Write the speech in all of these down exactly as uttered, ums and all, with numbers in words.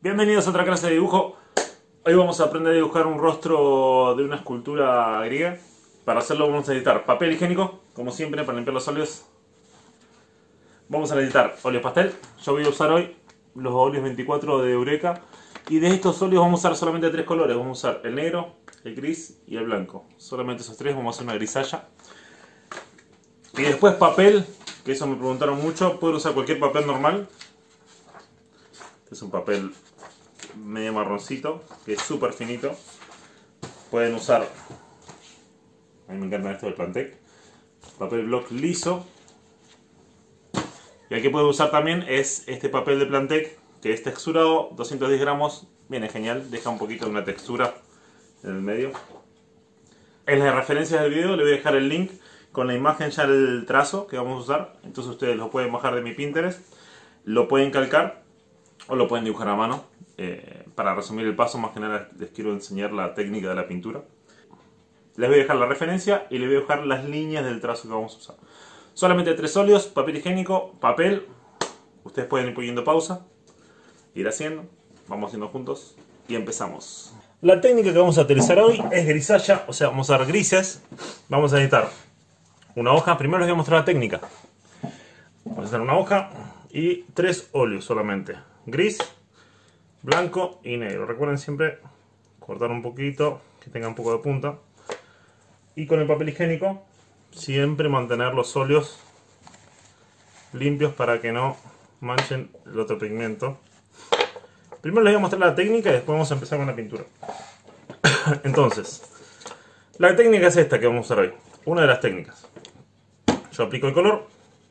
Bienvenidos a otra clase de dibujo. Hoy vamos a aprender a dibujar un rostro de una escultura griega. Para hacerlo vamos a necesitar papel higiénico, como siempre, para limpiar los óleos. Vamos a necesitar óleos pastel. Yo voy a usar hoy los óleos veinticuatro de Eureka. Y de estos óleos vamos a usar solamente tres colores. Vamos a usar el negro, el gris y el blanco. Solamente esos tres, vamos a hacer una grisalla. Y después papel, que eso me preguntaron mucho. Pueden usar cualquier papel normal. Este es un papel medio marroncito, que es súper finito. Pueden usar, a mí me encanta esto del Plantec, papel block liso. Y el que pueden usar también es este papel de Plantec, que es texturado, doscientos diez gramos, viene genial, deja un poquito de una textura en el medio. En las referencias del video le voy a dejar el link con la imagen ya del trazo que vamos a usar. Entonces ustedes lo pueden bajar de mi Pinterest, lo pueden calcar o lo pueden dibujar a mano. Eh, para resumir el paso, más que nada les quiero enseñar la técnica de la pintura. Les voy a dejar la referencia y les voy a dejar las líneas del trazo que vamos a usar. Solamente tres óleos, papel higiénico, papel. Ustedes pueden ir poniendo pausa, ir haciendo, vamos haciendo juntos y empezamos. La técnica que vamos a utilizar hoy es grisalla, o sea, vamos a usar grises. Vamos a necesitar una hoja, primero les voy a mostrar la técnica. Vamos a necesitar una hoja y tres óleos solamente, gris, blanco y negro. Recuerden siempre cortar un poquito, que tenga un poco de punta. Y con el papel higiénico siempre mantener los óleos limpios para que no manchen el otro pigmento. Primero les voy a mostrar la técnica y después vamos a empezar con la pintura. Entonces, la técnica es esta que vamos a usar hoy. Una de las técnicas. Yo aplico el color.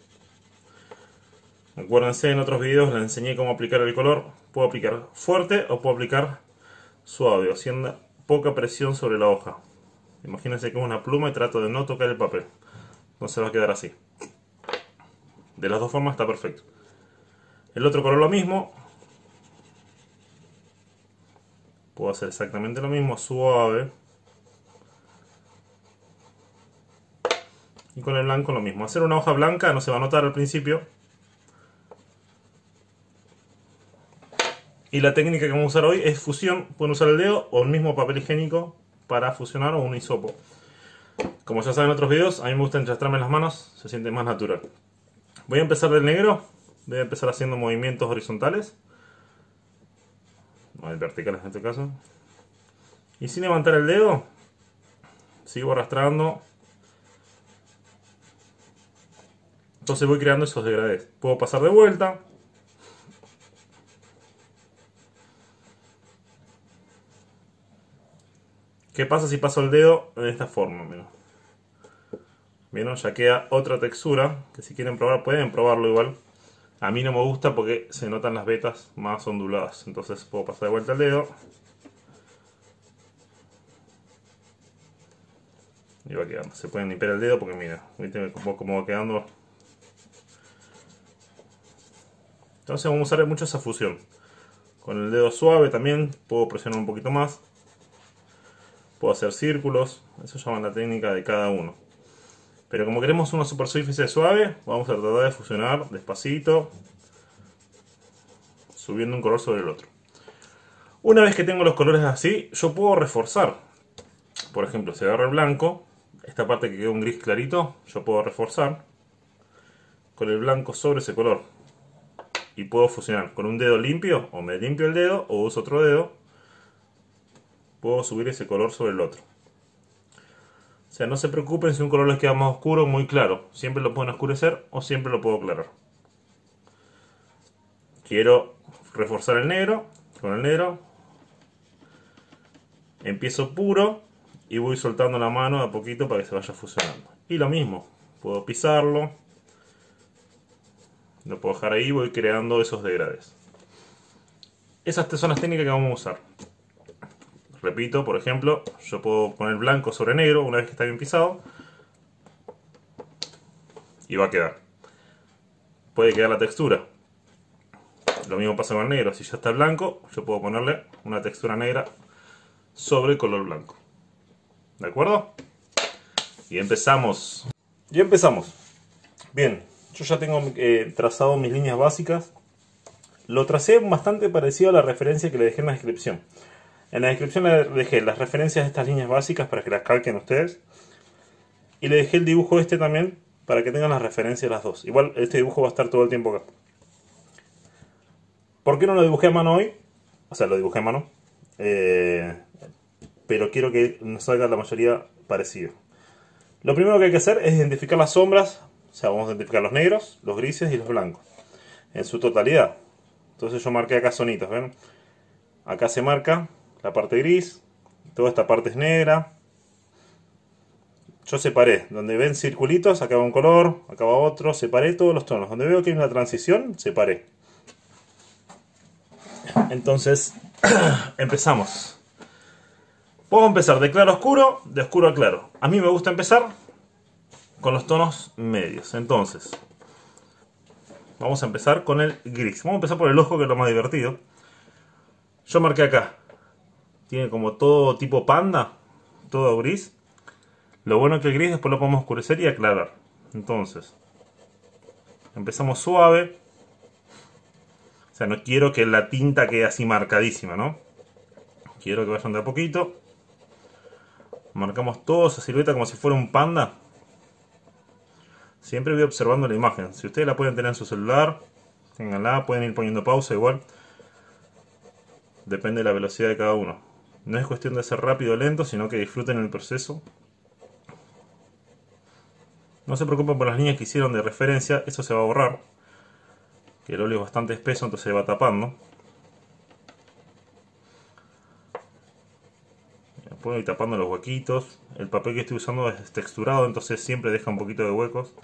Acuérdense, en otros videos les enseñé cómo aplicar el color. Puedo aplicar fuerte o puedo aplicar suave, haciendo poca presión sobre la hoja. Imagínense que es una pluma y trato de no tocar el papel. Entonces va a quedar así. De las dos formas está perfecto. El otro color lo mismo. Puedo hacer exactamente lo mismo, suave. Y con el blanco lo mismo. Hacer una hoja blanca no se va a notar al principio. Y la técnica que vamos a usar hoy es fusión. Pueden usar el dedo o el mismo papel higiénico para fusionar o un hisopo. Como ya saben en otros videos, a mí me gusta enchastrarme en las manos, se siente más natural. Voy a empezar del negro. Voy a empezar haciendo movimientos horizontales. No, verticales en este caso. Y sin levantar el dedo, sigo arrastrando. Entonces voy creando esos degradés. Puedo pasar de vuelta. ¿Qué pasa si paso el dedo de esta forma? Miren. ¿Vieron? Ya queda otra textura, que si quieren probar pueden probarlo igual. A mí no me gusta porque se notan las vetas más onduladas. Entonces puedo pasar de vuelta el dedo. Y va quedando. Se pueden limpiar el dedo porque mira, ¿viste cómo va quedando? Entonces vamos a usar mucho esa fusión. Con el dedo suave también puedo presionar un poquito más. Puedo hacer círculos, eso llama la técnica de cada uno. Pero como queremos una superficie suave, vamos a tratar de fusionar despacito, subiendo un color sobre el otro. Una vez que tengo los colores así, yo puedo reforzar. Por ejemplo, si agarro el blanco, esta parte que quedó un gris clarito, yo puedo reforzar con el blanco sobre ese color. Y puedo fusionar con un dedo limpio, o me limpio el dedo, o uso otro dedo. Puedo subir ese color sobre el otro. O sea, no se preocupen si un color les queda más oscuro o muy claro. Siempre lo pueden oscurecer o siempre lo puedo aclarar. Quiero reforzar el negro. Con el negro empiezo puro y voy soltando la mano de a poquito para que se vaya fusionando. Y lo mismo, puedo pisarlo. Lo puedo dejar ahí y voy creando esos degradés. Esas son las técnicas que vamos a usar. Repito, por ejemplo, yo puedo poner blanco sobre negro una vez que está bien pisado. Y va a quedar. Puede quedar la textura. Lo mismo pasa con el negro. Si ya está blanco, yo puedo ponerle una textura negra sobre el color blanco. ¿De acuerdo? Y empezamos. Y empezamos. Bien, yo ya tengo eh, trazado mis líneas básicas. lo tracé bastante parecido a la referencia que le dejé en la descripción. En la descripción le dejé las referencias de estas líneas básicas para que las calquen ustedes. Y le dejé el dibujo este también para que tengan las referencias de las dos. Igual este dibujo va a estar todo el tiempo acá. ¿Por qué no lo dibujé a mano hoy? O sea, lo dibujé a mano. Eh, pero quiero que nos salga la mayoría parecido. Lo primero que hay que hacer es identificar las sombras. O sea, vamos a identificar los negros, los grises y los blancos. En su totalidad. Entonces yo marqué acá zonitas, ¿ven? Acá se marca la parte gris. Toda esta parte es negra. Yo separé. Donde ven circulitos, acá va un color, acá va otro. Separé todos los tonos. Donde veo que hay una transición, separé. Entonces, empezamos. Puedo empezar de claro a oscuro, de oscuro a claro. A mí me gusta empezar con los tonos medios. Entonces, vamos a empezar con el gris. Vamos a empezar por el ojo, que es lo más divertido. Yo marqué acá. Tiene como todo tipo panda, todo gris. Lo bueno es que el gris después lo podemos oscurecer y aclarar. Entonces, empezamos suave. O sea, no quiero que la tinta quede así marcadísima, ¿no? Quiero que vayan de a poquito. Marcamos toda esa silueta como si fuera un panda. Siempre voy observando la imagen. Si ustedes la pueden tener en su celular, ténganla, pueden ir poniendo pausa igual. Depende de la velocidad de cada uno. No es cuestión de ser rápido o lento, sino que disfruten el proceso. No se preocupen por las líneas que hicieron de referencia, eso se va a borrar. Que el óleo es bastante espeso, entonces se va tapando. Puedo ir tapando los huequitos. El papel que estoy usando es texturado, entonces siempre deja un poquito de huecos.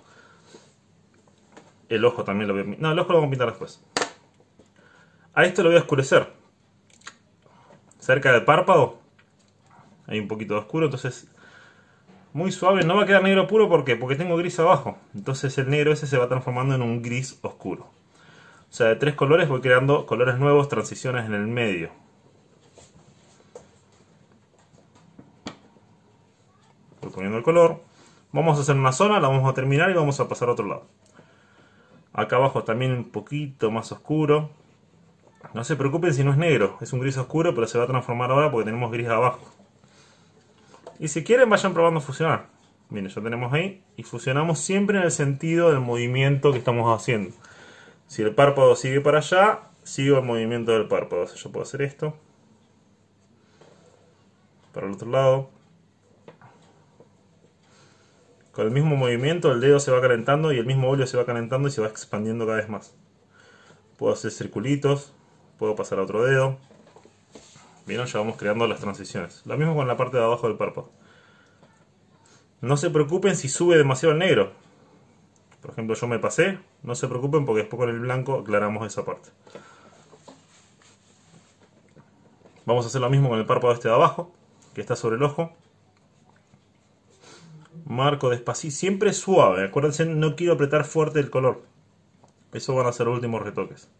El ojo también lo voy a pintar. No, el ojo lo voy a pintar después. A esto lo voy a oscurecer. Cerca del párpado hay un poquito de oscuro, entonces muy suave. No va a quedar negro puro, ¿por qué? Porque tengo gris abajo. Entonces el negro ese se va transformando en un gris oscuro. O sea, de tres colores voy creando colores nuevos, transiciones en el medio. Voy poniendo el color. Vamos a hacer una zona, la vamos a terminar y vamos a pasar a otro lado. Acá abajo también un poquito más oscuro. No se preocupen si no es negro, es un gris oscuro, pero se va a transformar ahora porque tenemos gris abajo. Y si quieren vayan probando fusionar. Miren, ya tenemos ahí y fusionamos siempre en el sentido del movimiento que estamos haciendo. Si el párpado sigue para allá, sigo el movimiento del párpado. O sea, yo puedo hacer esto. Para el otro lado. Con el mismo movimiento el dedo se va calentando y el mismo óleo se va calentando y se va expandiendo cada vez más. Puedo hacer circulitos. Puedo pasar a otro dedo. Vieron, ya vamos creando las transiciones. Lo mismo con la parte de abajo del párpado. No se preocupen si sube demasiado el negro. Por ejemplo, yo me pasé. No se preocupen porque después con el blanco aclaramos esa parte. Vamos a hacer lo mismo con el párpado este de abajo, que está sobre el ojo. Marco despacito, siempre suave. Acuérdense, no quiero apretar fuerte el color. Eso van a ser los últimos retoques.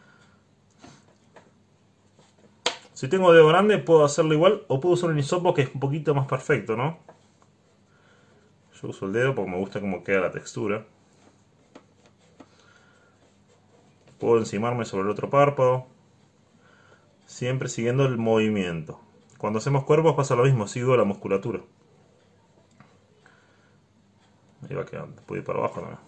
Si tengo dedo grande puedo hacerlo igual o puedo usar un hisopo que es un poquito más perfecto, ¿no? Yo uso el dedo porque me gusta cómo queda la textura. Puedo encimarme sobre el otro párpado. Siempre siguiendo el movimiento. Cuando hacemos cuerpos pasa lo mismo, sigo la musculatura. Ahí va quedando, puedo ir para abajo también.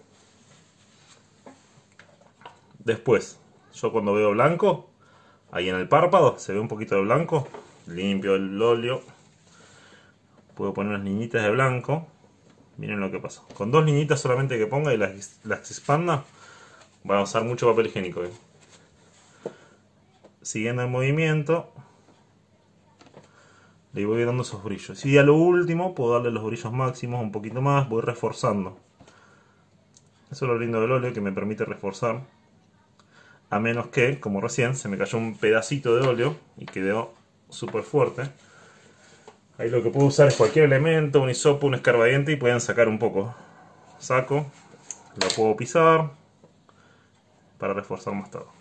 Después, yo cuando veo blanco, ahí en el párpado se ve un poquito de blanco. Limpio el óleo. Puedo poner unas niñitas de blanco. Miren lo que pasa. Con dos niñitas solamente que ponga y las, las expanda, va a usar mucho papel higiénico. ¿eh? Siguiendo el movimiento, le voy dando esos brillos. Y a lo último puedo darle los brillos máximos un poquito más. Voy reforzando. Eso es lo lindo del óleo, que me permite reforzar. A menos que, como recién, se me cayó un pedacito de óleo y quedó súper fuerte. Ahí lo que puedo usar es cualquier elemento, un hisopo, un escarbadiente y pueden sacar un poco. Saco, lo puedo pisar para reforzar más tarde.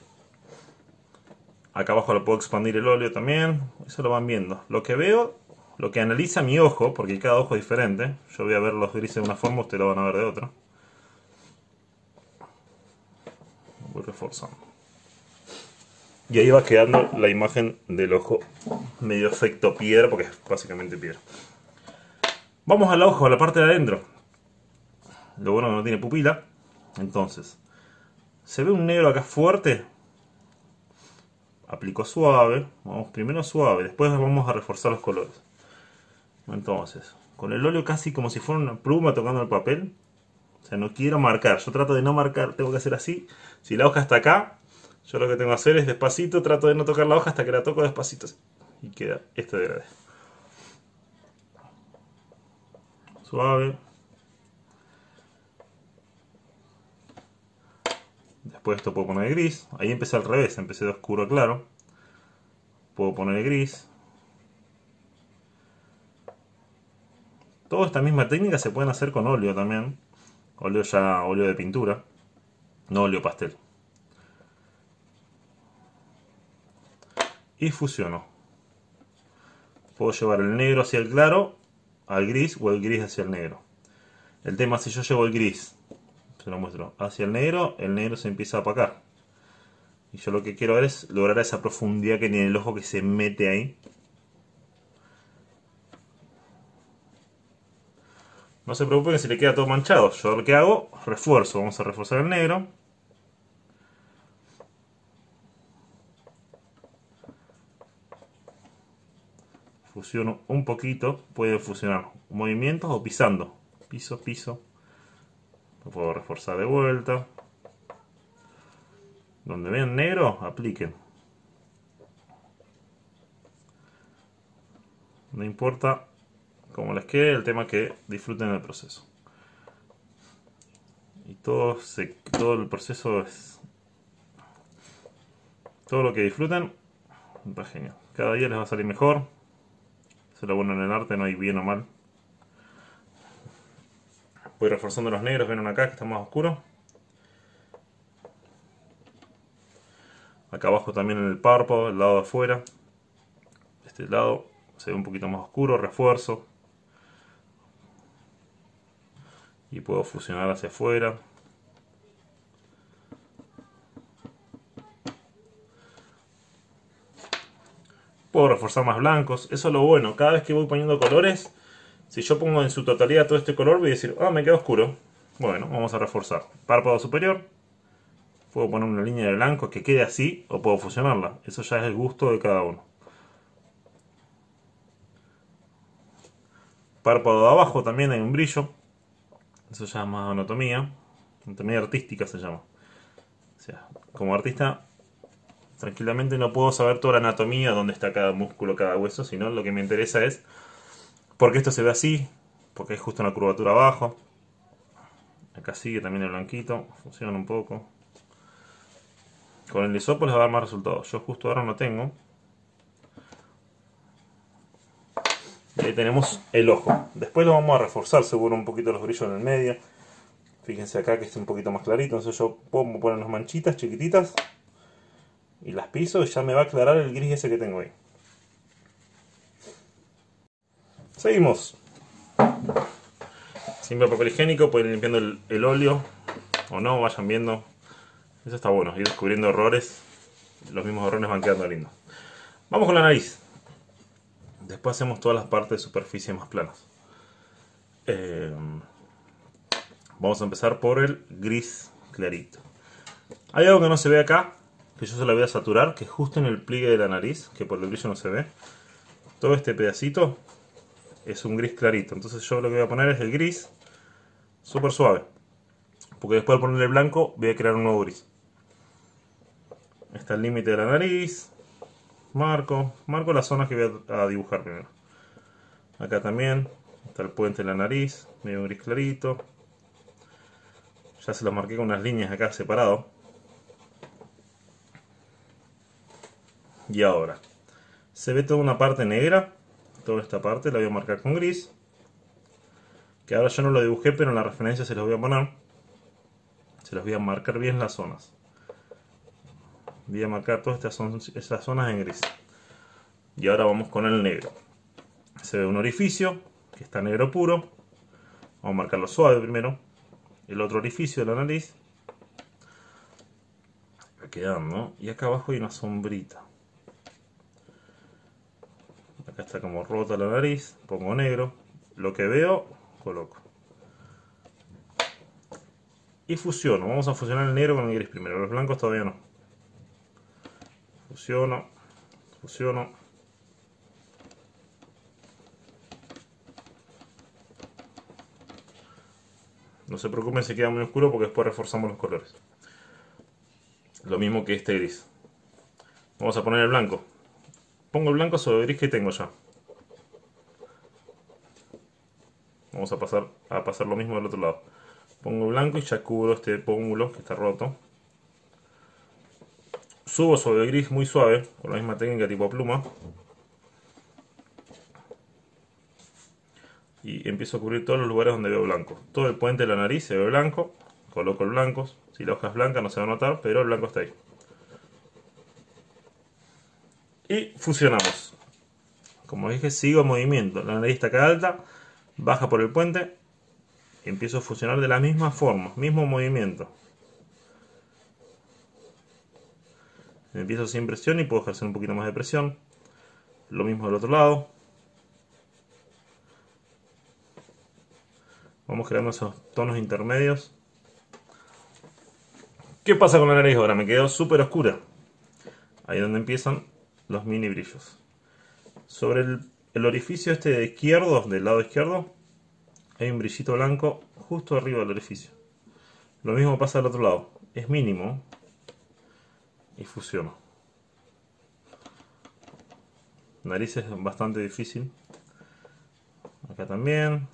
Acá abajo lo puedo expandir el óleo también. Eso lo van viendo. Lo que veo, lo que analiza mi ojo, porque cada ojo es diferente. Yo voy a ver los grises de una forma, ustedes lo van a ver de otra. Voy reforzando. Y ahí va quedando la imagen del ojo medio efecto piedra, porque es básicamente piedra. Vamos al ojo, a la parte de adentro. Lo bueno que no tiene pupila. Entonces, se ve un negro acá fuerte. Aplico suave. Vamos primero suave, después vamos a reforzar los colores. Entonces, con el óleo casi como si fuera una pluma tocando el papel. O sea, no quiero marcar. Yo trato de no marcar, tengo que hacer así. Si la hoja está acá, yo lo que tengo que hacer es despacito, trato de no tocar la hoja hasta que la toco despacito. Y queda este degradé. Suave. Después esto puedo poner gris. Ahí empecé al revés, empecé de oscuro a claro. Puedo poner gris. Toda esta misma técnica se pueden hacer con óleo también. Óleo ya, óleo de pintura. No óleo pastel. Y fusiono. Puedo llevar el negro hacia el claro, al gris, o el gris hacia el negro. El tema es si yo llevo el gris, se lo muestro, hacia el negro, el negro se empieza a opacar. Y yo lo que quiero ver es lograr esa profundidad que tiene el ojo que se mete ahí. No se preocupen si le queda todo manchado. Yo lo que hago, refuerzo. Vamos a reforzar el negro. Fusiono un poquito. Pueden fusionar movimientos o pisando. Piso, piso. Lo puedo reforzar de vuelta. Donde vean negro, apliquen. No importa cómo les quede, el tema es que disfruten el proceso. Y todo, se, todo el proceso es... Todo lo que disfruten va genial. Cada día les va a salir mejor. Eso es lo bueno en el arte, no hay bien o mal. Voy reforzando los negros, ven acá que están más oscuros. Acá abajo también en el párpado, el lado de afuera. Este lado se ve un poquito más oscuro, refuerzo. Y puedo fusionar hacia afuera. Puedo reforzar más blancos. Eso es lo bueno. Cada vez que voy poniendo colores, si yo pongo en su totalidad todo este color, voy a decir, ah, me queda oscuro. Bueno, vamos a reforzar. Párpado superior. Puedo poner una línea de blanco que quede así, o puedo fusionarla. Eso ya es el gusto de cada uno. Párpado de abajo también hay un brillo. Eso ya es más anatomía. Anatomía artística se llama. O sea, como artista, tranquilamente no puedo saber toda la anatomía, dónde está cada músculo, cada hueso, sino lo que me interesa es por qué esto se ve así, porque hay justo una curvatura abajo. Acá sigue también el blanquito, funciona un poco. Con el hisopo les va a dar más resultados. Yo justo ahora no tengo. Y ahí tenemos el ojo. Después lo vamos a reforzar seguro un poquito los brillos en el medio. Fíjense acá que está un poquito más clarito. Entonces yo puedo poner unas manchitas chiquititas. Y las piso y ya me va a aclarar el gris ese que tengo ahí. Seguimos. Simple papel higiénico. Pueden ir limpiando el, el óleo. O no, vayan viendo. Eso está bueno. Ir descubriendo errores. Los mismos errores van quedando lindos. Vamos con la nariz. Después hacemos todas las partes de superficie más planas. Eh, vamos a empezar por el gris clarito. Hay algo que no se ve acá, que yo se lo voy a saturar, que es justo en el pliegue de la nariz, que por el brillo no se ve. Todo este pedacito es un gris clarito. Entonces yo lo que voy a poner es el gris súper suave. Porque después al ponerle blanco voy a crear un nuevo gris. Está el límite de la nariz. Marco, marco las zonas que voy a dibujar primero. Acá también está el puente de la nariz, medio gris clarito. Ya se los marqué con unas líneas acá separado. Y ahora, se ve toda una parte negra. Toda esta parte la voy a marcar con gris. Que ahora yo no lo dibujé, pero en la referencia se los voy a poner. Se los voy a marcar bien las zonas. Voy a marcar todas estas son, esas zonas en gris. Y ahora vamos con el negro. Se ve un orificio que está negro puro. Vamos a marcarlo suave primero. El otro orificio de la nariz. quedando. Y acá abajo hay una sombrita. Acá está como rota la nariz. Pongo negro. Lo que veo, coloco. Y fusiono. Vamos a fusionar el negro con el gris primero. Los blancos todavía no. Fusiono. Fusiono. No se preocupen si queda muy oscuro porque después reforzamos los colores. Lo mismo que este gris. Vamos a poner el blanco. Pongo el blanco sobre el gris que tengo ya. Vamos a pasar a pasar lo mismo del otro lado. Pongo el blanco y ya cubro este pómulo que está roto. Subo sobre el gris muy suave, con la misma técnica tipo pluma. Y empiezo a cubrir todos los lugares donde veo blanco. Todo el puente de la nariz se ve blanco. Coloco el blanco. Si la hoja es blanca no se va a notar, pero el blanco está ahí. Y fusionamos. Como dije, sigo en movimiento. La nariz está acá alta, baja por el puente. Y empiezo a fusionar de la misma forma, mismo movimiento. Empiezo sin presión y puedo ejercer un poquito más de presión. Lo mismo del otro lado. Vamos creando esos tonos intermedios. ¿Qué pasa con la nariz ahora? Me quedó súper oscura. Ahí es donde empiezan los mini brillos. Sobre el, el orificio este de izquierdo, del lado izquierdo, hay un brillito blanco justo arriba del orificio. Lo mismo pasa del otro lado. Es mínimo. Y fusiono. Nariz es bastante difícil. Acá también.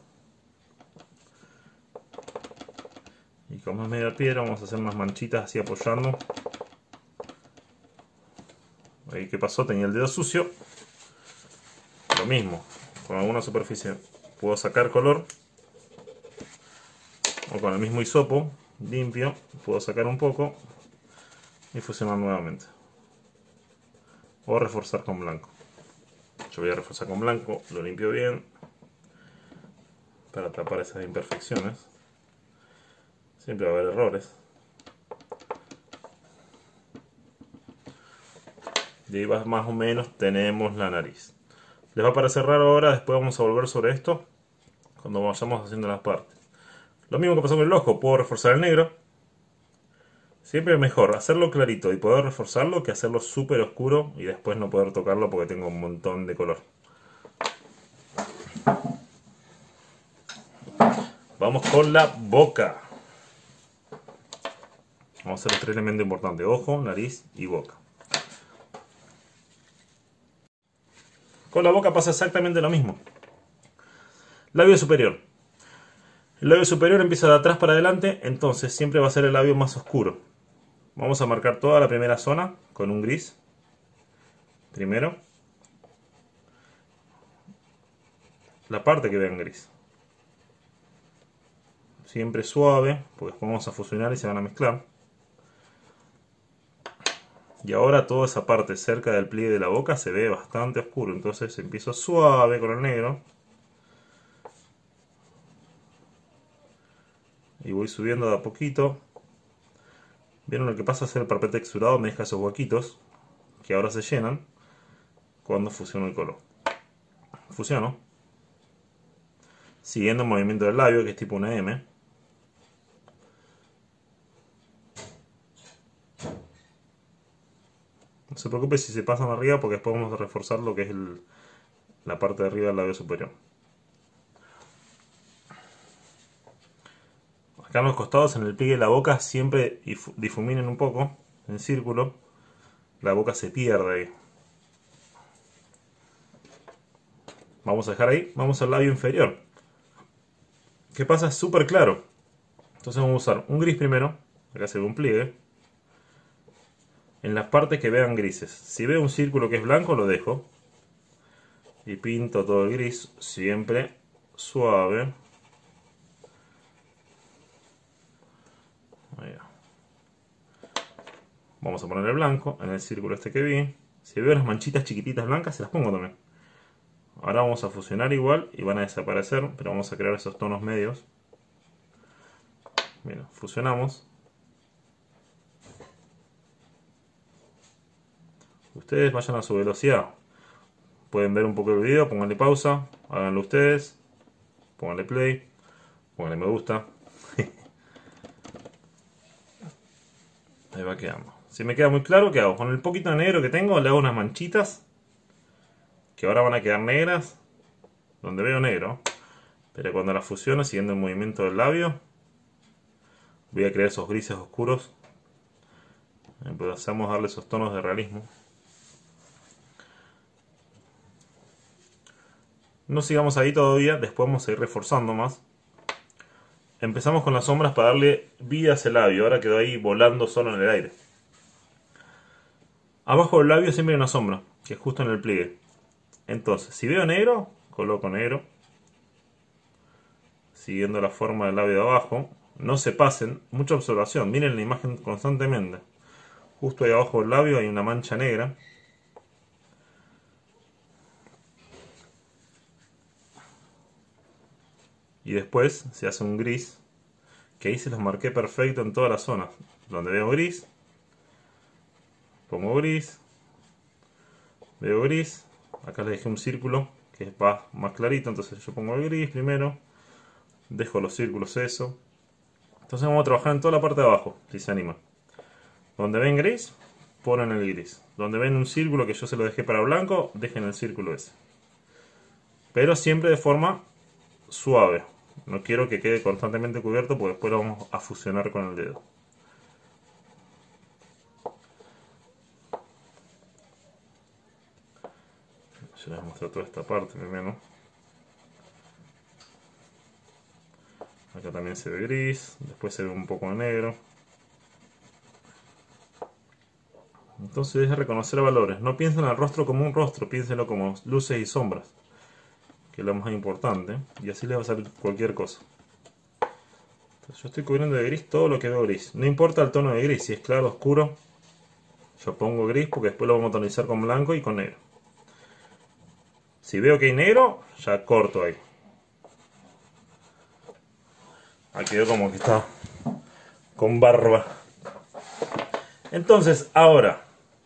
Y como es media piedra, vamos a hacer unas manchitas así apoyando. Ahí, ¿qué pasó? Tenía el dedo sucio. Lo mismo, con alguna superficie puedo sacar color. O con el mismo hisopo limpio, puedo sacar un poco y fusionar nuevamente. O reforzar con blanco. Yo voy a reforzar con blanco, lo limpio bien para tapar esas imperfecciones. Siempre va a haber errores. Y ahí va, más o menos tenemos la nariz. Les va a parecer raro ahora, después vamos a volver sobre esto cuando vayamos haciendo las partes. Lo mismo que pasó con el ojo, puedo reforzar el negro. Siempre es mejor hacerlo clarito y poder reforzarlo que hacerlo súper oscuro y después no poder tocarlo porque tengo un montón de color. Vamos con la boca. Vamos a hacer los tres elementos importantes: ojo, nariz y boca. Con la boca pasa exactamente lo mismo. Labio superior. El labio superior empieza de atrás para adelante, entonces siempre va a ser el labio más oscuro. Vamos a marcar toda la primera zona con un gris. Primero. La parte que vean gris. Siempre suave, porque después vamos a fusionar y se van a mezclar. Y ahora toda esa parte cerca del pliegue de la boca se ve bastante oscuro, entonces empiezo suave con el negro. Y voy subiendo de a poquito. Vieron lo que pasa es el papel texturado, me deja esos huequitos que ahora se llenan cuando fusiono el color. Fusiono. Siguiendo el movimiento del labio, que es tipo una M. No se preocupe si se pasan arriba porque después vamos a reforzar lo que es el, la parte de arriba del labio superior. Acá en los costados, en el pliegue de la boca, siempre difuminen un poco en círculo. La boca se pierde ahí. Vamos a dejar ahí. Vamos al labio inferior. ¿Qué pasa? Es súper claro. Entonces vamos a usar un gris primero. Acá se ve un pliegue. En las partes que vean grises. Si veo un círculo que es blanco, lo dejo. Y pinto todo el gris. Siempre suave. Ahí va. Vamos a poner el blanco en el círculo este que vi. Si veo las manchitas chiquititas blancas, se las pongo también. Ahora vamos a fusionar igual y van a desaparecer, pero vamos a crear esos tonos medios. Mira, fusionamos. Ustedes vayan a su velocidad. Pueden ver un poco el video, pónganle pausa, háganlo ustedes, pónganle play, pónganle me gusta. Ahí va quedando. Si me queda muy claro, ¿qué hago? Con el poquito de negro que tengo le hago unas manchitas que ahora van a quedar negras donde veo negro, pero cuando las fusiono siguiendo el movimiento del labio voy a crear esos grises oscuros. Empezamos a darle esos tonos de realismo. No sigamos ahí todavía, después vamos a ir reforzando más. Empezamos con las sombras para darle vida a ese labio. Ahora quedó ahí volando solo en el aire. Abajo del labio siempre hay una sombra, que es justo en el pliegue. Entonces, si veo negro, coloco negro. Siguiendo la forma del labio de abajo. No se pasen, mucha observación. Miren la imagen constantemente. Justo ahí abajo del labio hay una mancha negra. Y después se hace un gris, que ahí se los marqué perfecto en todas las zonas. Donde veo gris, pongo gris, veo gris, acá les dejé un círculo que va más clarito, entonces yo pongo el gris primero, dejo los círculos eso. Entonces vamos a trabajar en toda la parte de abajo, si se animan. Donde ven gris, ponen el gris. Donde ven un círculo que yo se lo dejé para blanco, dejen el círculo ese. Pero siempre de forma suave. No quiero que quede constantemente cubierto porque después lo vamos a fusionar con el dedo. Yo les muestro toda esta parte primero. Acá también se ve gris, después se ve un poco de negro. Entonces es reconocer valores. No piensen el rostro como un rostro, piénsenlo como luces y sombras, que es lo más importante, y así les va a salir cualquier cosa. Entonces yo estoy cubriendo de gris todo lo que veo gris. No importa el tono de gris, si es claro o oscuro, yo pongo gris porque después lo vamos a tonalizar con blanco y con negro. Si veo que hay negro, ya corto ahí. Aquí veo como que está con barba. Entonces, ahora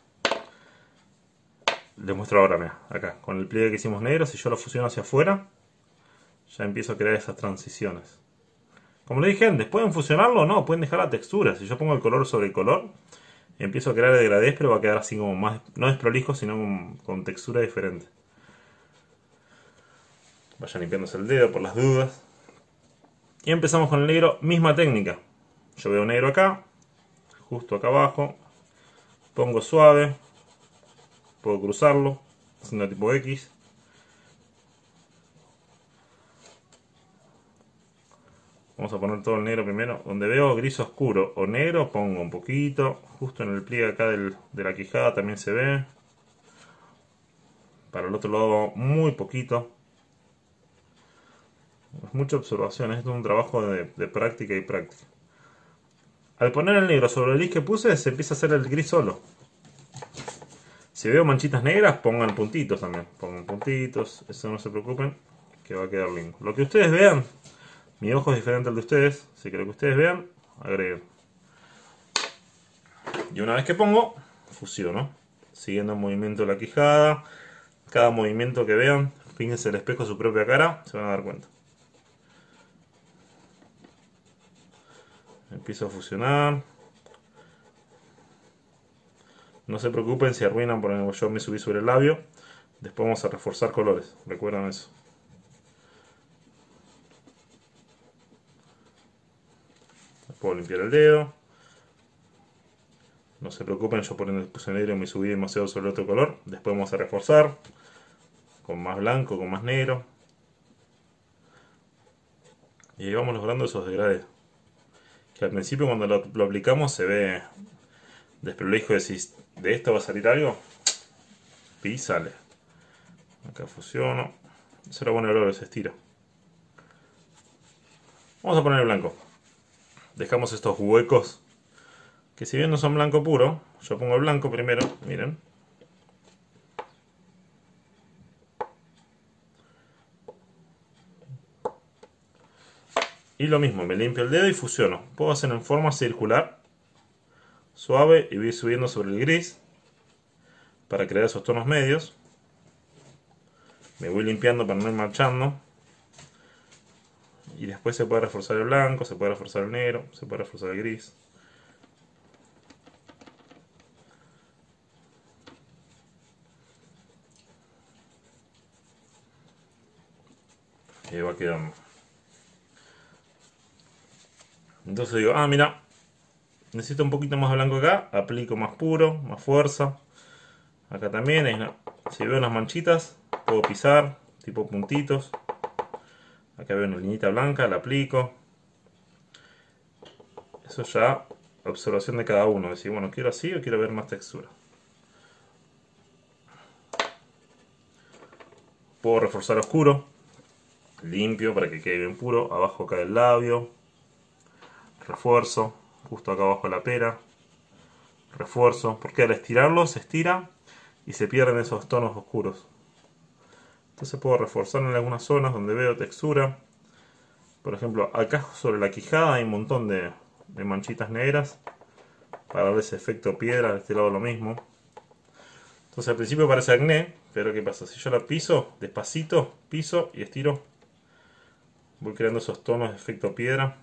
les muestro ahora, mira, acá, con el pliegue que hicimos negro, si yo lo fusiono hacia afuera, ya empiezo a crear esas transiciones. Como les dije antes, pueden fusionarlo o no, pueden dejar la textura. Si yo pongo el color sobre el color, empiezo a crear degradés, pero va a quedar así como más, no desprolijo, sino con, con textura diferente. Vayan limpiándose el dedo por las dudas. Y empezamos con el negro, misma técnica. Yo veo negro acá, justo acá abajo, pongo suave, puedo cruzarlo, haciendo tipo X. Vamos a poner todo el negro primero. Donde veo gris oscuro o negro, pongo un poquito. Justo en el pliegue acá del, de la quijada también se ve. Para el otro lado muy poquito. Es mucha observación, esto es un trabajo de, de práctica y práctica. Al poner el negro sobre el gris que puse, se empieza a hacer el gris solo. Si veo manchitas negras, pongan puntitos también. Pongan puntitos, eso no se preocupen, que va a quedar lindo. Lo que ustedes vean, mi ojo es diferente al de ustedes, así que lo que ustedes vean, agreguen. Y una vez que pongo, fusiono, siguiendo el movimiento de la quijada. Cada movimiento que vean, fíjense el espejo de su propia cara, se van a dar cuenta. Empiezo a fusionar. No se preocupen si arruinan porque yo me subí sobre el labio. Después vamos a reforzar colores, recuerden eso. Puedo limpiar el dedo. No se preocupen, yo puse negro y me subí demasiado sobre el otro color. Después vamos a reforzar con más blanco, con más negro. Y ahí vamos logrando esos degradés. Que al principio cuando lo, lo aplicamos se ve desprolijo de si de esto va a salir algo. Y sale. Acá fusiono. Eso era bueno el oro, se estira. Vamos a poner el blanco. Dejamos estos huecos que si bien no son blanco puro, yo pongo el blanco primero, miren. Y lo mismo, me limpio el dedo y fusiono. Puedo hacer en forma circular, suave, y voy subiendo sobre el gris para crear esos tonos medios. Me voy limpiando para no ir manchando. Y después se puede reforzar el blanco, se puede reforzar el negro, se puede reforzar el gris. Y ahí va quedando. Entonces digo, ah, mira, necesito un poquito más blanco acá, aplico más puro, más fuerza. Acá también, hay una, si veo unas manchitas, puedo pisar, tipo puntitos. Acá veo una liñita blanca, la aplico. Eso ya, observación de cada uno. Decir, bueno, quiero así o quiero ver más textura. Puedo reforzar oscuro, limpio para que quede bien puro. Abajo cae el labio. Refuerzo, justo acá abajo la pera. Refuerzo, porque al estirarlo se estira y se pierden esos tonos oscuros. Entonces puedo reforzar en algunas zonas donde veo textura. Por ejemplo, acá sobre la quijada hay un montón de, de manchitas negras. Para darle ese efecto piedra, de este lado lo mismo. Entonces al principio parece acné, pero ¿qué pasa? Si yo la piso, despacito, piso y estiro, voy creando esos tonos de efecto piedra.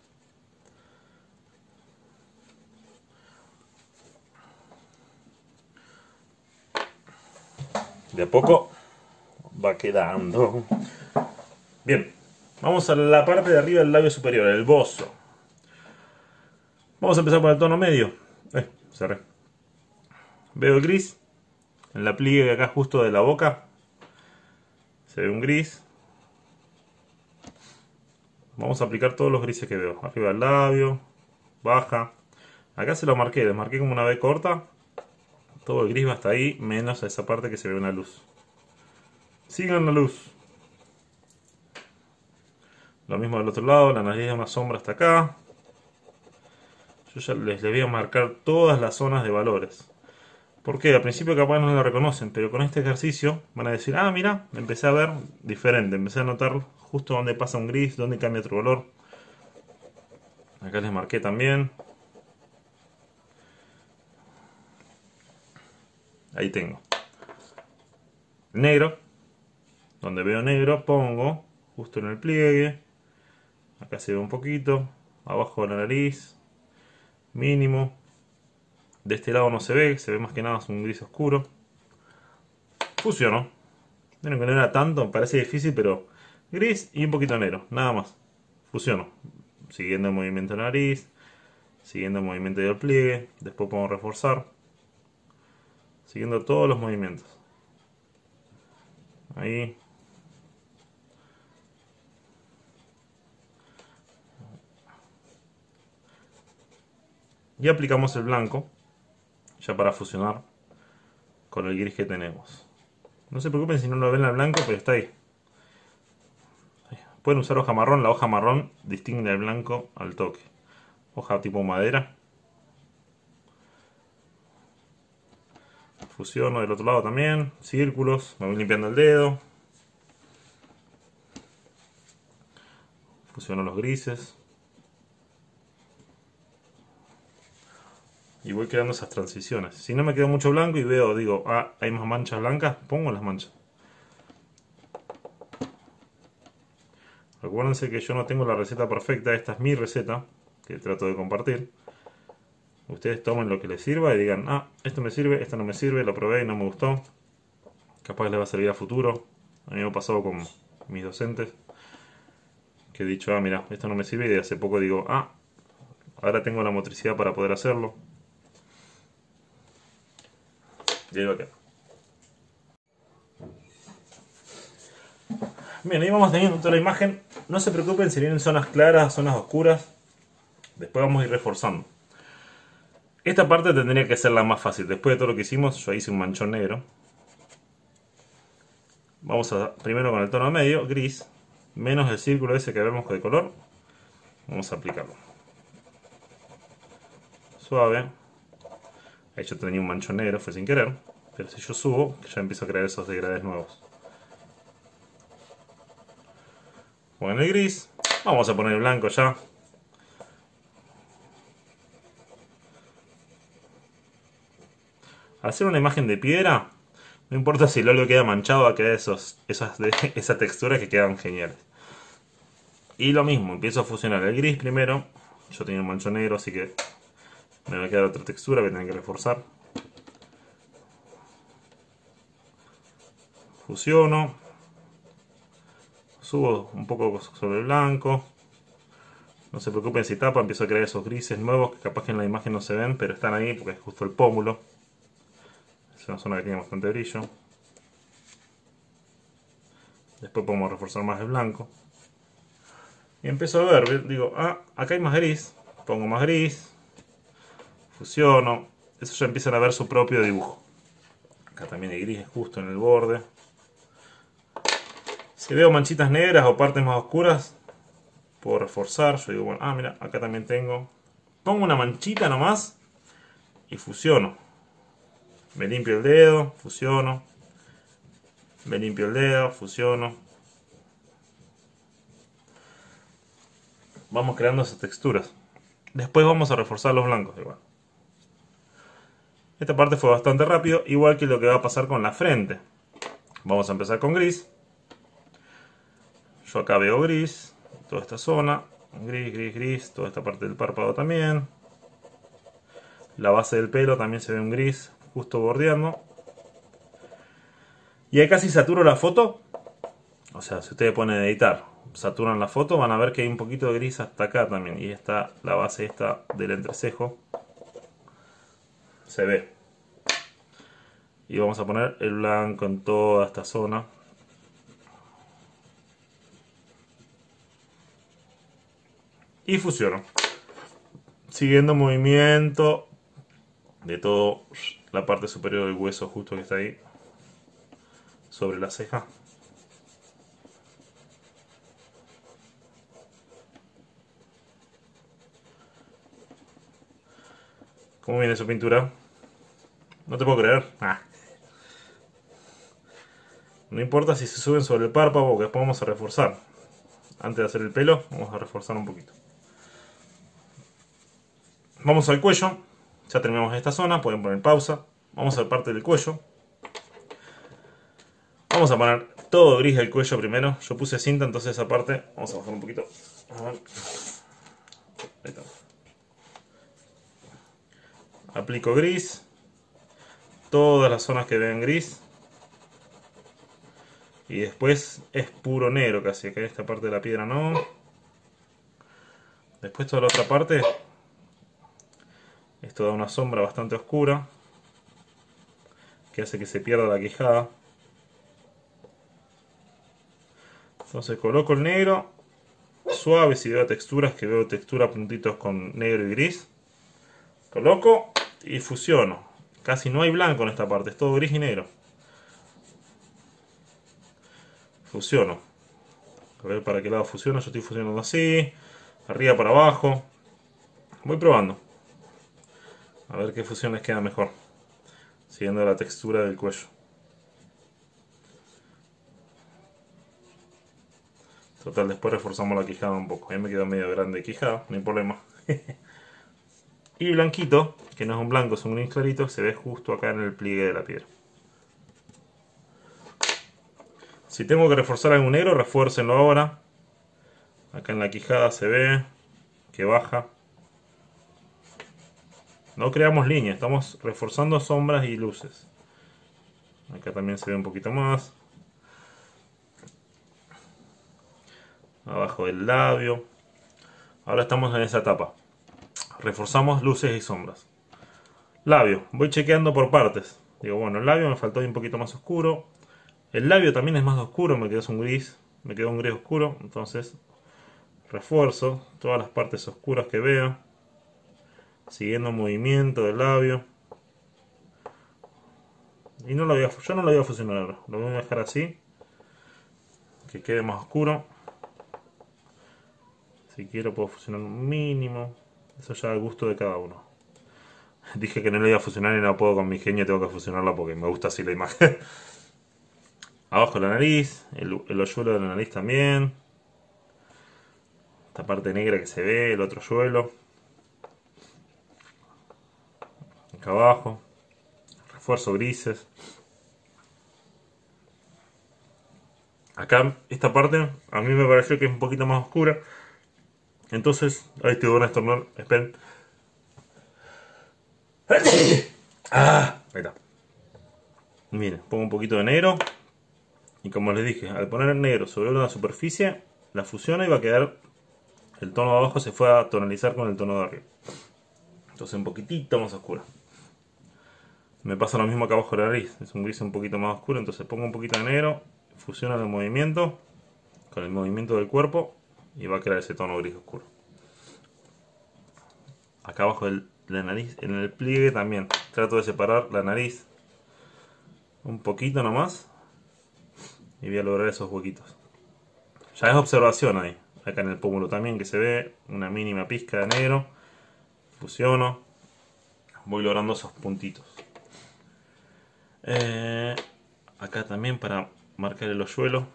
De a poco va quedando. Bien, vamos a la parte de arriba del labio superior, el bozo. Vamos a empezar por el tono medio. Eh, cerré. Veo el gris. En la pliegue acá justo de la boca se ve un gris. Vamos a aplicar todos los grises que veo. Arriba del labio, baja. Acá se lo marqué, desmarqué como una B corta. Todo el gris va hasta ahí, menos esa parte que se ve una luz. Sigan la luz. Lo mismo del otro lado, la nariz de una sombra hasta acá. Yo ya les, les voy a marcar todas las zonas de valores. Porque al principio capaz no lo reconocen, pero con este ejercicio van a decir, ah, mira, empecé a ver diferente. Empecé a notar justo dónde pasa un gris, dónde cambia otro color. Acá les marqué también. Ahí tengo. Negro. Donde veo negro pongo justo en el pliegue. Acá se ve un poquito. Abajo de la nariz. Mínimo. De este lado no se ve. Se ve más que nada es un gris oscuro. Fusiono. Miren que no era tanto. Parece difícil, pero gris y un poquito negro. Nada más. Fusiono. Siguiendo el movimiento de la nariz. Siguiendo el movimiento del pliegue. Después podemos reforzar. Siguiendo todos los movimientos. Ahí. Y aplicamos el blanco. Ya para fusionar con el gris que tenemos. No se preocupen si no lo ven al blanco, pero está ahí. Pueden usar hoja marrón. La hoja marrón distingue el blanco al toque. Hoja tipo madera. Fusiono del otro lado también. Círculos. Me voy limpiando el dedo. Fusiono los grises. Y voy creando esas transiciones. Si no me queda mucho blanco y veo, digo, ah, hay más manchas blancas, pongo las manchas. Recuérdense que yo no tengo la receta perfecta. Esta es mi receta, que trato de compartir. Ustedes tomen lo que les sirva y digan, ah, esto me sirve, esto no me sirve, lo probé y no me gustó. Capaz les va a servir a futuro. A mí me ha pasado con mis docentes, que he dicho, ah, mira, esto no me sirve, y de hace poco digo, ah, ahora tengo la motricidad para poder hacerlo. Y ahí va a quedar. Bien, ahí vamos teniendo toda la imagen. No se preocupen si vienen zonas claras, zonas oscuras. Después vamos a ir reforzando. Esta parte tendría que ser la más fácil. Después de todo lo que hicimos, yo hice un manchón negro. Vamos a primero con el tono medio, gris, menos el círculo ese que vemos de color. Vamos a aplicarlo. Suave. Ahí yo tenía un manchón negro, fue sin querer. Pero si yo subo, ya empiezo a crear esos degradés nuevos. Con el gris, vamos a poner el blanco ya. Al hacer una imagen de piedra, no importa si el óleo queda manchado, va a quedar esos, esas, de, esa textura que quedan geniales. Y lo mismo, empiezo a fusionar el gris primero. Yo tenía un manchón negro, así que me va a quedar otra textura que tengo que reforzar. Fusiono. Subo un poco sobre el blanco. No se preocupen si tapa, empiezo a crear esos grises nuevos que capaz que en la imagen no se ven, pero están ahí porque es justo el pómulo. Es una zona que tiene bastante brillo. Después podemos reforzar más el blanco. Y empiezo a ver, digo, ah, acá hay más gris. Pongo más gris. Fusiono. Eso ya empiezan a ver su propio dibujo. Acá también hay gris justo en el borde. Si veo manchitas negras o partes más oscuras, puedo reforzar. Yo digo, bueno, ah, mira, acá también tengo. Pongo una manchita nomás y fusiono. Me limpio el dedo, fusiono. Me limpio el dedo, fusiono. Vamos creando esas texturas. Después vamos a reforzar los blancos igual. Esta parte fue bastante rápido, igual que lo que va a pasar con la frente. Vamos a empezar con gris. Yo acá veo gris, toda esta zona. Gris, gris, gris, toda esta parte del párpado también. La base del pelo también se ve un gris, justo bordeando. Y ahí casi saturo la foto. O sea, si ustedes ponen editar, saturan la foto, van a ver que hay un poquito de gris hasta acá también. Y está la base esta del entrecejo. Se ve. Y vamos a poner el blanco en toda esta zona. Y fusiono. Siguiendo movimiento de toda la parte superior del hueso justo que está ahí. Sobre la ceja. ¿Cómo viene su pintura? No te puedo creer. Ah. No importa si se suben sobre el párpado, porque después vamos a reforzar. Antes de hacer el pelo, vamos a reforzar un poquito. Vamos al cuello. Ya terminamos esta zona, pueden poner pausa. Vamos a la parte del cuello. Vamos a poner todo gris del cuello primero. Yo puse cinta, entonces esa parte vamos a bajar un poquito. A ver. Ahí está. Aplico gris. Todas las zonas que ven gris. Y después es puro negro casi. Acá esta parte de la piedra no. Después toda la otra parte. Esto da una sombra bastante oscura. Que hace que se pierda la quijada. Entonces coloco el negro. Suave si veo texturas, que veo textura puntitos con negro y gris. Coloco y fusiono. Casi no hay blanco en esta parte, es todo gris y negro. Fusiono. A ver para qué lado fusiono, yo estoy fusionando así. Arriba para abajo. Voy probando. A ver qué fusión les queda mejor. Siguiendo la textura del cuello. Total, después reforzamos la quijada un poco. Ahí me quedó medio grande de quijada, no hay problema. Y blanquito, que no es un blanco, es un gris clarito, se ve justo acá en el pliegue de la piedra. Si tengo que reforzar algún negro, refuércenlo ahora. Acá en la quijada se ve que baja. No creamos líneas, estamos reforzando sombras y luces. Acá también se ve un poquito más. Abajo del labio. Ahora estamos en esa etapa. Reforzamos luces y sombras. Labio, voy chequeando por partes. Digo, bueno, el labio me faltó un poquito más oscuro. El labio también es más oscuro, me quedó un gris. Me quedó un gris oscuro, entonces refuerzo todas las partes oscuras que veo. Siguiendo el movimiento del labio. Y no lo voy a, yo no lo voy a fusionar ahora. Lo voy a dejar así. Que quede más oscuro. Si quiero puedo fusionar un mínimo. Eso ya al gusto de cada uno. Dije que no lo iba a fusionar y no puedo con mi ingenio. Tengo que fusionarla porque me gusta así la imagen. Abajo la nariz. El, el hoyuelo de la nariz también. Esta parte negra que se ve. El otro hoyuelo. Acá abajo. refuerzo grises. Acá, esta parte, a mí me pareció que es un poquito más oscura. Entonces, ahí te voy a estornudar. Esperen. Ah, ahí está. Miren, pongo un poquito de negro. Y como les dije, al poner el negro sobre una superficie, la fusiona y va a quedar... El tono de abajo se fue a tonalizar con el tono de arriba. Entonces un poquitito más oscuro. Me pasa lo mismo acá abajo de la nariz. Es un gris un poquito más oscuro. Entonces pongo un poquito de negro. Fusiona el movimiento con el movimiento del cuerpo. Y va a crear ese tono gris oscuro. Acá abajo de la nariz, en el pliegue también. Trato de separar la nariz un poquito nomás. Y voy a lograr esos huequitos. Ya es observación ahí. Acá en el pómulo también que se ve una mínima pizca de negro. Fusiono. Voy logrando esos puntitos. Eh, acá también para marcar el hoyuelo.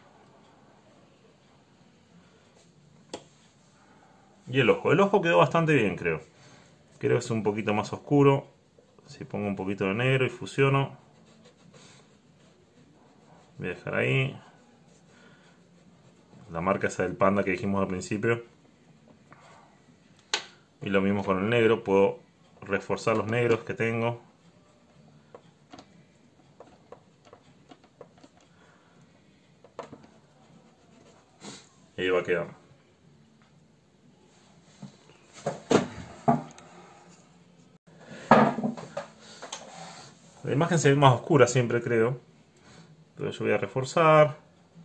Y el ojo. El ojo quedó bastante bien, creo. Creo que es un poquito más oscuro. Si pongo un poquito de negro y fusiono. Voy a dejar ahí. La marca esa del panda que dijimos al principio. Y lo mismo con el negro. Puedo reforzar los negros que tengo. Y ahí va quedando. La imagen se ve más oscura siempre, creo. Pero yo voy a reforzar.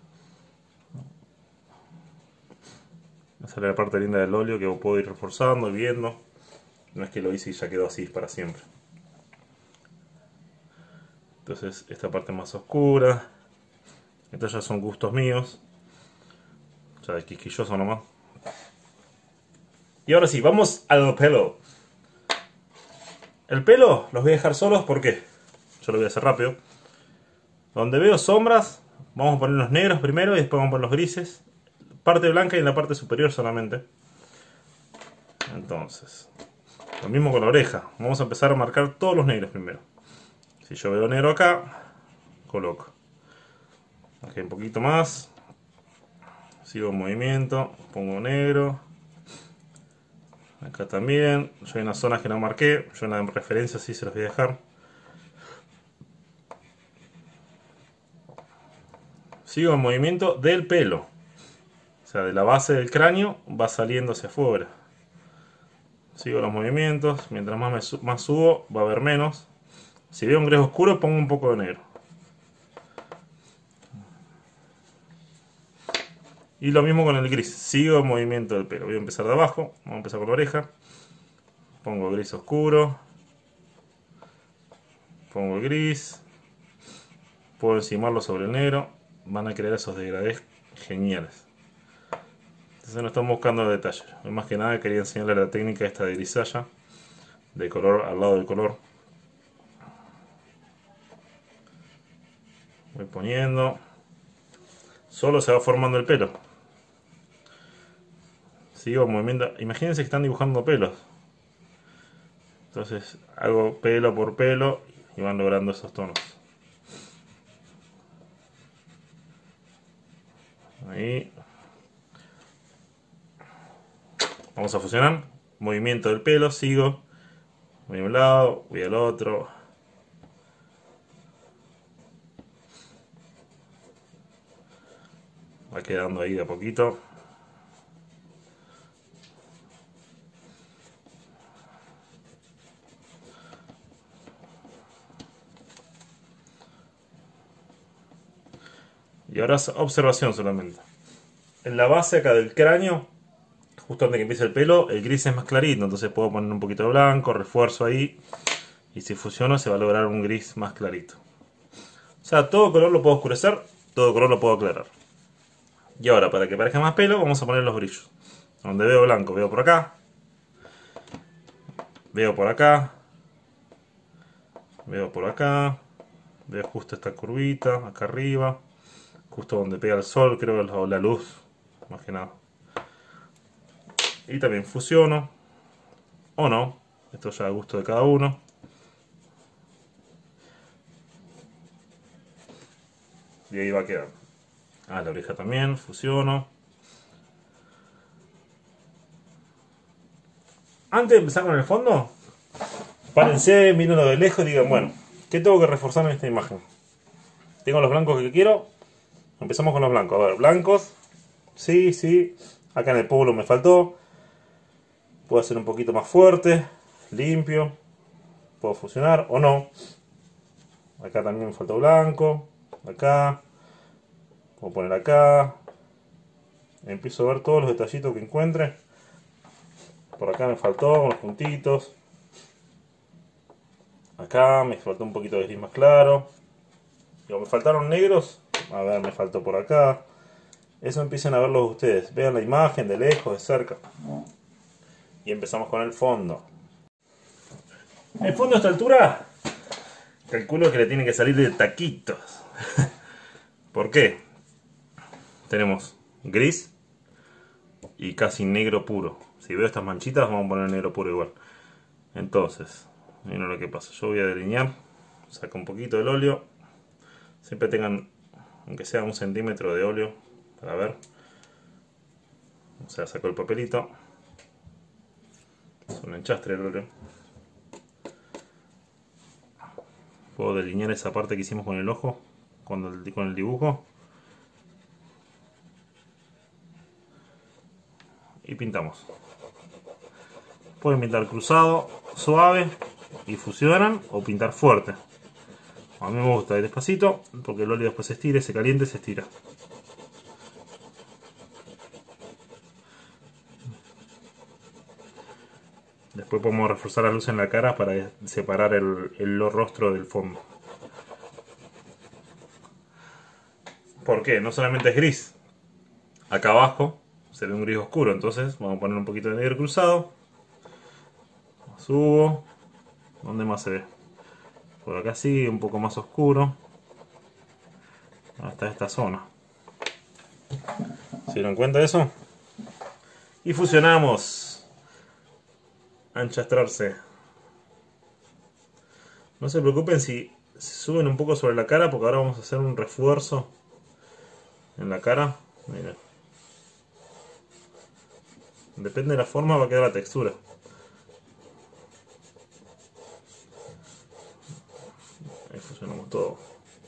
Esa es la parte linda del óleo que puedo ir reforzando y viendo. No es que lo hice y ya quedó así para siempre. Entonces esta parte más oscura. Estos ya son gustos míos. Ya de quisquilloso nomás. Y ahora sí, vamos al pelo. El pelo los voy a dejar solos porque yo lo voy a hacer rápido. Donde veo sombras, vamos a poner los negros primero y después vamos a poner los grises. Parte blanca y en la parte superior solamente. Entonces, lo mismo con la oreja. Vamos a empezar a marcar todos los negros primero. Si yo veo negro acá, coloco. Aquí un poquito más. Sigo en movimiento, pongo negro. Acá también. Yo hay unas zonas que no marqué. Yo en la referencia sí se los voy a dejar. Sigo en movimiento del pelo. O sea, de la base del cráneo va saliendo hacia afuera. Sigo los movimientos. Mientras más, me su más subo, va a haber menos. Si veo un gris oscuro, pongo un poco de negro. Y lo mismo con el gris. Sigo el movimiento del pelo. Voy a empezar de abajo. Vamos a empezar con la oreja. Pongo gris oscuro. Pongo el gris. Puedo encimarlo sobre el negro. Van a crear esos degradés geniales. Entonces no estamos buscando detalles. Más que nada quería enseñarle la técnica esta de grisalla. De color al lado del color. Voy poniendo. Solo se va formando el pelo. Sigo movimiento. Imagínense que están dibujando pelos. Entonces hago pelo por pelo y van logrando esos tonos. Ahí. Vamos a fusionar. Movimiento del pelo, sigo. Voy a un lado, voy al otro. Va quedando ahí de a poquito. Y ahora es observación solamente. En la base acá del cráneo, justo donde empieza el pelo, el gris es más clarito. Entonces puedo poner un poquito de blanco, refuerzo ahí. Y si fusiono se va a lograr un gris más clarito. O sea, todo color lo puedo oscurecer, todo color lo puedo aclarar. Y ahora, para que parezca más pelo, vamos a poner los brillos. Donde veo blanco, veo por acá. Veo por acá. Veo por acá. Veo justo esta curvita, acá arriba. Justo donde pega el sol, creo, o la luz, más que nada. Y también fusiono. O no. Esto ya a gusto de cada uno. y ahí va quedando. Ah, la oreja también, fusiono. Antes de empezar con el fondo, párense, mírenlo de lejos y digan, bueno, ¿qué tengo que reforzar en esta imagen? Tengo los blancos que quiero. Empezamos con los blancos. A ver, blancos. Sí, sí. Acá en el polo me faltó. Puedo hacer un poquito más fuerte. Limpio. Puedo fusionar o no. Acá también me faltó blanco. Acá. Puedo poner acá. Empiezo a ver todos los detallitos que encuentre. Por acá me faltó unos puntitos. Acá me faltó un poquito de gris más claro. Digo, me faltaron negros. A ver, me faltó por acá. Eso empiecen a verlo ustedes. Vean la imagen de lejos, de cerca. Y empezamos con el fondo. El fondo a esta altura, calculo que le tiene que salir de taquitos. ¿Por qué? Tenemos gris y casi negro puro. Si veo estas manchitas, vamos a poner negro puro igual. Entonces, miren lo que pasa. Yo voy a delinear. Saco un poquito del óleo. Siempre tengan, aunque sea un centímetro de óleo para ver. O sea, saco el papelito. Es un enchastre el óleo. Puedo delinear esa parte que hicimos con el ojo, con el, con el dibujo. Y pintamos. Pueden pintar cruzado, suave y fusionan, o pintar fuerte. A mí me gusta ir despacito, porque el óleo después se estira, se caliente, se estira. Después podemos reforzar la luz en la cara para separar el, el rostro del fondo. ¿Por qué? No solamente es gris. Acá abajo se ve un gris oscuro, entonces vamos a poner un poquito de negro cruzado. Subo. ¿Dónde más se ve? Por acá sí, un poco más oscuro. Hasta esta zona. ¿Se dieron cuenta de eso? Y fusionamos. Anchastrarse. No se preocupen si suben un poco sobre la cara, porque ahora vamos a hacer un refuerzo en la cara. Miren. Depende de la forma va a quedar la textura. Ahí fusionamos todo.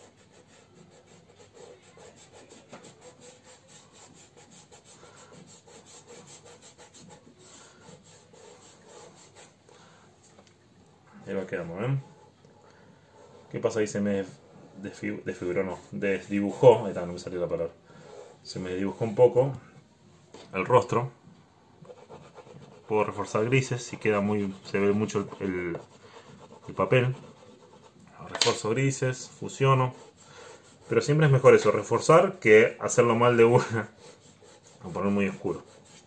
Ahí va quedando, ¿ven? ¿Qué pasa ahí? Se me desfiguró, no, desdibujó, ahí está, no me salió la palabra. Se me dibujó un poco el rostro. Puedo reforzar grises si queda muy, se ve mucho el, el, el papel. Refuerzo grises, fusiono. Pero siempre es mejor eso, reforzar, que hacerlo mal de una. A poner muy oscuro.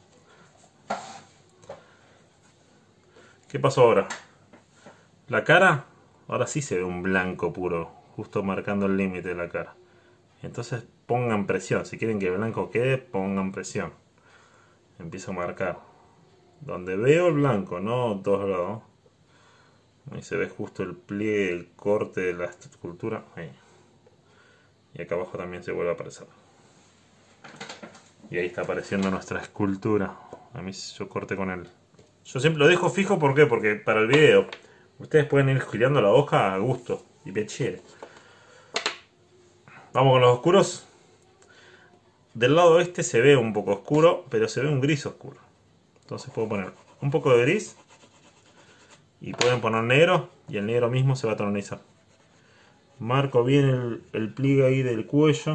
¿Qué pasó ahora? La cara, ahora sí se ve un blanco puro, justo marcando el límite de la cara. Entonces pongan presión, si quieren que el blanco quede, pongan presión. Empiezo a marcar. Donde veo el blanco, no todos lados. Ahí se ve justo el pliegue, el corte de la escultura. Ahí. Y acá abajo también se vuelve a aparecer. Y ahí está apareciendo nuestra escultura. A mí yo corté con él. Yo siempre lo dejo fijo, ¿por qué? Porque para el video ustedes pueden ir girando la hoja a gusto y piacere. Vamos con los oscuros. Del lado este se ve un poco oscuro, pero se ve un gris oscuro. Entonces puedo poner un poco de gris. Y pueden poner negro. Y el negro mismo se va a tonalizar. Marco bien el, el pliegue ahí del cuello.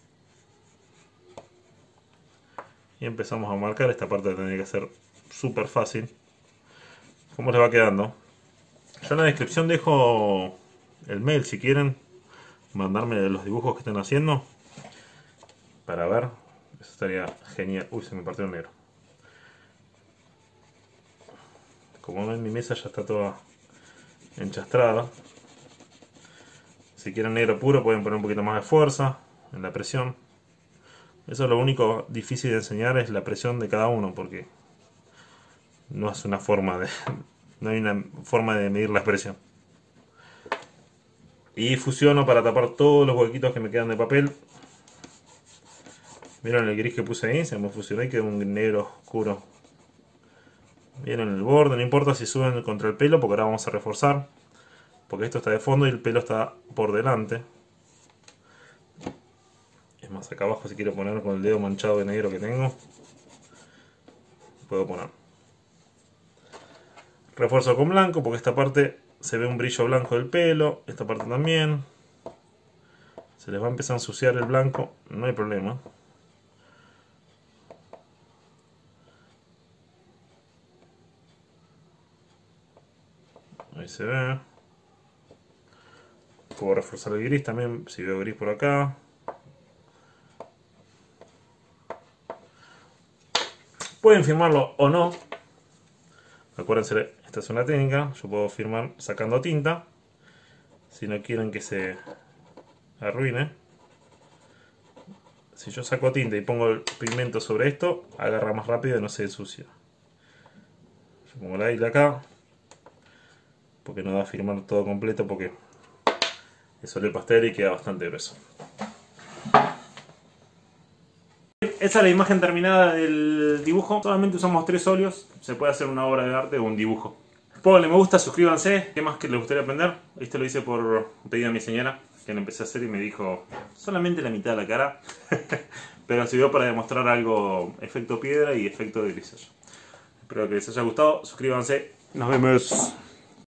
Y empezamos a marcar. Esta parte tendría que ser súper fácil. ¿Cómo les va quedando? Yo en la descripción dejo el mail si quieren mandarme los dibujos que estén haciendo para ver. Eso estaría genial. Uy, se me partió el negro. Como ven, mi mesa ya está toda enchastrada. Si quieren negro puro pueden poner un poquito más de fuerza en la presión. Eso es lo único difícil de enseñar, es la presión de cada uno, porque no es una forma de... no hay una forma de medir la presión. Y fusiono para tapar todos los huequitos que me quedan de papel. ¿Vieron el gris que puse ahí? Se me fusionó y quedó un negro oscuro. ¿Vieron el borde? No importa si suben contra el pelo porque ahora vamos a reforzar. Porque esto está de fondo y el pelo está por delante. Es más, acá abajo si quiero poner con el dedo manchado de negro que tengo, puedo poner. Refuerzo con blanco porque esta parte se ve un brillo blanco del pelo. Esta parte también. Se les va a empezar a ensuciar el blanco, no hay problema. Ahí se ve. Puedo reforzar el gris también, si veo gris por acá. Pueden firmarlo o no. Acuérdense, esta es una técnica. Yo puedo firmar sacando tinta. Si no quieren que se arruine. Si yo saco tinta y pongo el pigmento sobre esto, agarra más rápido y no se ensucia. Yo pongo la isla acá. Porque no va a firmar todo completo porque es óleo pastel y queda bastante grueso. Esa es la imagen terminada del dibujo. Solamente usamos tres óleos. Se puede hacer una obra de arte o un dibujo. Pónganle me gusta, suscríbanse. ¿Qué más que les gustaría aprender? Esto lo hice por pedido a mi señora, que lo empecé a hacer y me dijo solamente la mitad de la cara. Pero sirvió para demostrar algo, efecto piedra y efecto de grisallo. Espero que les haya gustado. Suscríbanse. Nos vemos.